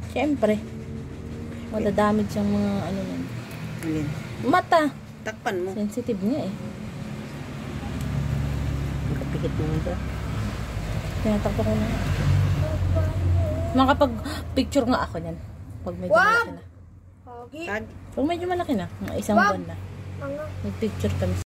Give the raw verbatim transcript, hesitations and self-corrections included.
Siyempre. Madadamage yung mga ano nun. Alin? Mata. Takpan mo. Sensitive nga eh. Kapikit mo nga. Tinatakpan ko na. Makapag-picture nga ako niyan. Pag medyo malaki na. Tag. Pag medyo malaki na. Mga isang buwan na. Mag-picture kami.